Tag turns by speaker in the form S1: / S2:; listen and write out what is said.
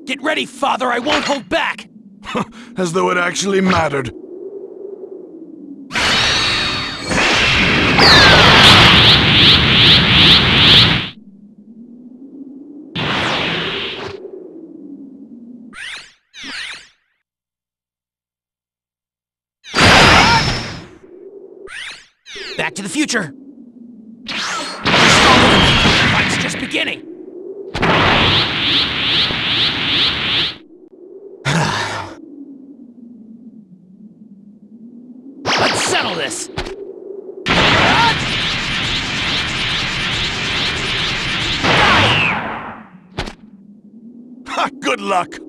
S1: Get ready, Father! I won't hold back!
S2: As though it actually mattered.
S1: Back to the future! The fight's just beginning! Let's settle this!
S2: Ha! Good luck!